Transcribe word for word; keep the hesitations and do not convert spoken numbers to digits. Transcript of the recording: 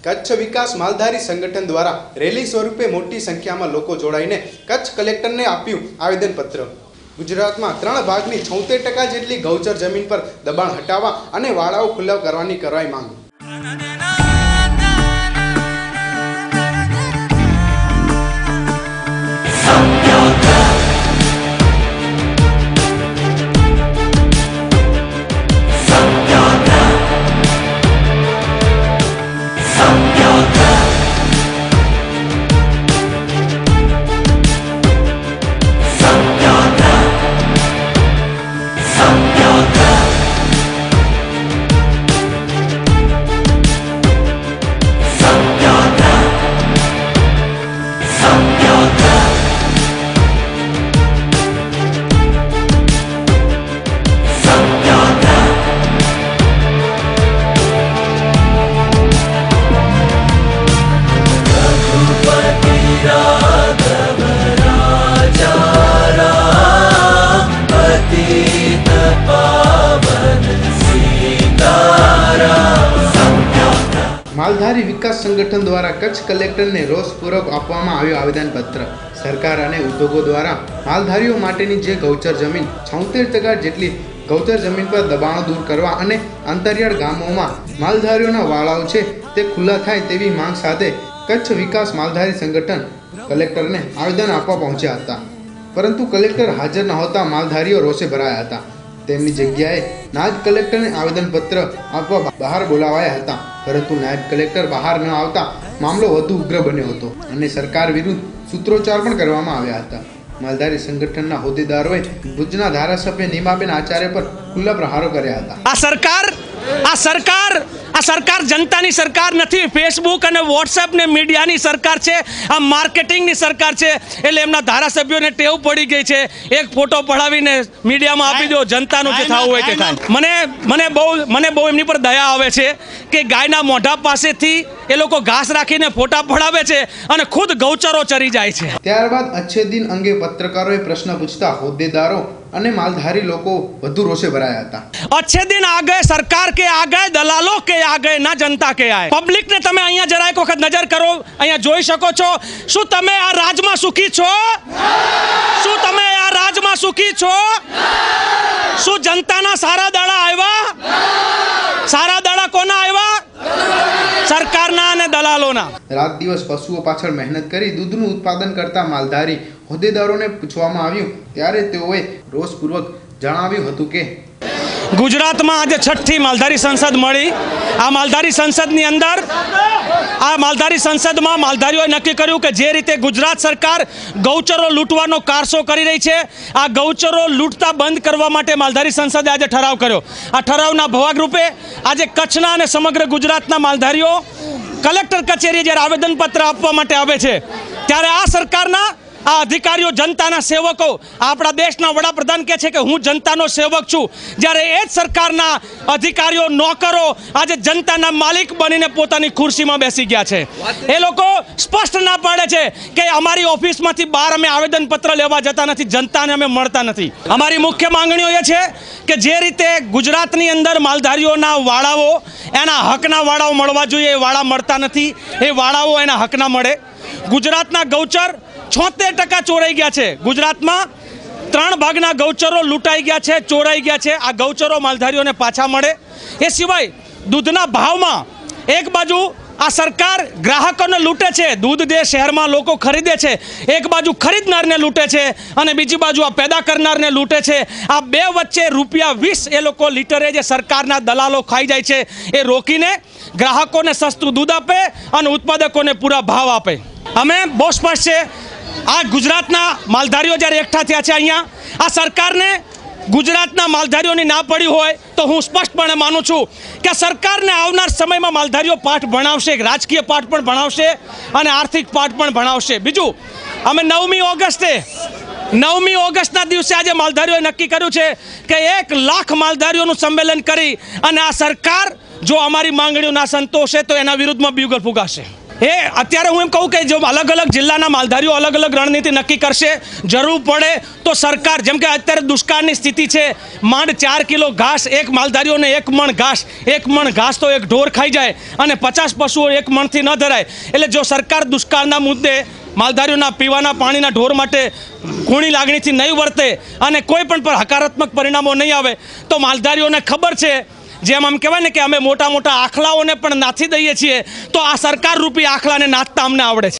कच्छ विकास मालधारी संगठन द्वारा रेली स्वरूपे मोटी संख्या में लोग जोड़ाईने कच्छ कलेक्टर ने आप्यु आवेदन पत्र। गुजरात में त्रण भागनी छोतेर टका जेटली गौचर जमीन पर दबाण हटावा अने वाड़ाओ खुल्ला करवानी करवाई मांग। मालधारी विकास संगठन द्वारा कच्छ कलेक्टर ने रोषपूर्वक आपवामां आव्युं आवेदन पत्र। सरकार अने उद्योगों द्वारा मालधारीओ माटेनी जे गौचर जमीन छोतेर टका जेटली गौचर जमीन पर दबाणो दूर करवा अने अंतरियाळ गामोमां मालधारीओना वाड़ाओ छे ते खुल्ला थाय तेवी मांग साथे कच्छ विकास मालधारी संगठन कलेक्टर ने आवेदन आपवा पहोंच्या हता, परंतु कलेक्टर हाजर न होता मालधारीओ रोषे भराया हता। तेमनी जग्याए नायब कलेक्टर ने आवेदन पत्र आपवा बहार बोलावाया हता, परंतु नायब कलेक्टर बहार न आवता मामलो वधु उग्र बन्यो हतो अने सरकार विरुद्ध सूत्रोच्चार पण करवामां आव्या हता। मालधारी संगठनना होद्देदारोए भुजना धारासभ्य नीमाबेन आचार्य पर खुल्ला प्रहारो कर्या हता। आ सरकार आ सरकार आ सरकार जनतानी सरकार नहीं, फेसबुक और व्हाट्सएप ने मीडियानी सरकार है, आ मार्केटिंगनी सरकार है। एटले एमना धारासभ्योने टेव पड़ी गई है, एक फोटो पढ़ावीने मीडिया में आपी दो, जनतानुं जे थावुं होय ते थाय। मने मने बहु मने बहु एमनी पर दया आवे छे के गायना मोढा पासेथी ए लोको घास राखीने फोटा पड़ावे छे अने खुद गौचरो चरी जाय छे। त्यारबाद अच्छे दिन अंगे पत्रकारोए प्रश्न पूछता होद्देदारो अने मालधारी लोको वधु रोषे भराया हता। अच्छे दिन आ गए, सरकार के आ गए, दलालों के आ गए, ना जनता के आए। पब्लिक ने तमे अहींया जरा एक वखत नजर करो, अहींया जोई शको छो। शुं तमे आ राज्यमां सुखी छो? शुं तमे आ राज्यमां सुखी छो? शुं जनताना सारा दाड़ा आव्या? सारा दाड़ा कोना आव्या? सरकारना अने दलालोना। रात दिवस पशुओ पाछळ मेहनत करी दूधનું उत्पादन करता मालधारी હોદ્દેદારોને પૂછવામાં આવ્યું ત્યારે તેઓએ રોષપૂર્વક જણાવ્યું હતું કે ગુજરાતમાં આજે છઠ્ઠી માલધારી સંસદ મળી। આ માલધારી સંસદની અંદર આ માલધારી સંસદમાં માલધારીઓએ નક્કી કર્યું કે જે રીતે ગુજરાત સરકાર ગૌચરો લૂંટવાનો કારસો કરી રહી છે, આ ગૌચરો લૂંટતા બંધ કરવા માટે માલધારી સંસદે આજે ઠરાવ કર્યો। આ ઠરાવના ભાગરૂપે આજે કચ્છના અને સમગ્ર ગુજરાતના માલધારીઓ કલેક્ટર કચેરીએ જ્યારે આવેદનપત્ર આપવા માટે આવે છે ત્યારે આ સરકારના आ अधिकारीओ जनताना सेवको आपणा देशना वडाप्रधान कहे छे के हूँ जनतानो सेवक छूं, ज्यारे ए ज सरकारना अधिकारीओ नौकरो आज जनताना मालिक बनीने पोतानी खुर्शीमां बेसी गया छे। ए लोको स्पष्ट ना पाडे छे के अमारी ऑफिसमांथी बहार अमे आवेदनपत्र लेवा जता नथी, जनताने अमे मळता नथी। अमारी मुख्य मांगणीओ ए छे के जे रीते गुजरातनी अंदर मालधारीओना वाड़ाओ एना हकना वाड़ाओ मळवा जोईए, वाड़ा मळता नथी, ए वाड़ाओ एना हकना मळे। गुजरातना गौचर छोतेर टका चोराई गया है। गुजरात में त्रण भागना गौचरो लूंटाई गया है, चोराई गया है। आ गौचरो मालधारीओ ने पाछा मळे। ए सिवाय दूधना भाव में एक बाजू आ सरकार ग्राहकों ने लूटे छे, दूध दे शहर में लोग खरीदे छे, एक बाजू खरीदनार ने लूटे छे अने बीजी बाजू आ पैदा करनार ने लूटे छे। आ बे वच्चे रुपया वीस ए लोको लीटरे जे सरकारना दलालो खाई जाय छे ए रोकीने ग्राहकों ने सस्तुं दूध आपे अने उत्पादकों ने पूरा भाव आपे। अमे बहुत स्पष्ट छे आ गुजरातना मालधारीओ ज्यारे एकठा थया छे अहींया आ सरकारने गुजरातना मालधारीओनी ना पड़ी होय तो हूँ स्पष्टपणे मानु छूं के सरकारने आवनार समयमां मालधारीओ पाठ भणावशे, राजकीय पाठ पण भणावशे अने आर्थिक पाठ पण भणावशे। बीजुं अमे नवमी ऑगस्टे नवमी ऑगस्टना दिवसे आज मालधारीओए नक्की कर्युं छे के एक लाख मालधारीओनुं संमेलन करी अने आ सरकार जो अमारी मांगणीओ ना संतोषे तो एना विरुद्धमां ब्यूगल फूंकाशे। એ અત્યારે હું એમ કહું કે જો અલગ અલગ જિલ્લાના માલધારીઓ અલગ અલગ રણનીતિ નક્કી કરશે, જરૂર પડે તો સરકાર, જેમ કે અત્યારે દુષ્કાળની સ્થિતિ છે, માંડ ચાર કિલો ઘાસ એક માલધારીઓને એક મણ ઘાસ એક મણ ઘાસ તો એક ઢોર ખાઈ જાય અને પચાસ પશુઓ એક મણથી ન ધરાય. એટલે જો સરકાર દુષ્કાળના મુદ્દે માલધારીઓના પીવાના પાણીના ઢોર માટે ખૂણી લાગણીથી નહીં વર્તે અને કોઈ પણ પર હકારાત્મક પરિણામો નહીં આવે તો માલધારીઓને ખબર છે, જેમ આમ કહેવાય ને કે અમે મોટા મોટા આખલાઓને પણ નાથી દઈએ છીએ, તો આ સરકાર રૂપી આખલાને નાથતા અમને આવડે છે.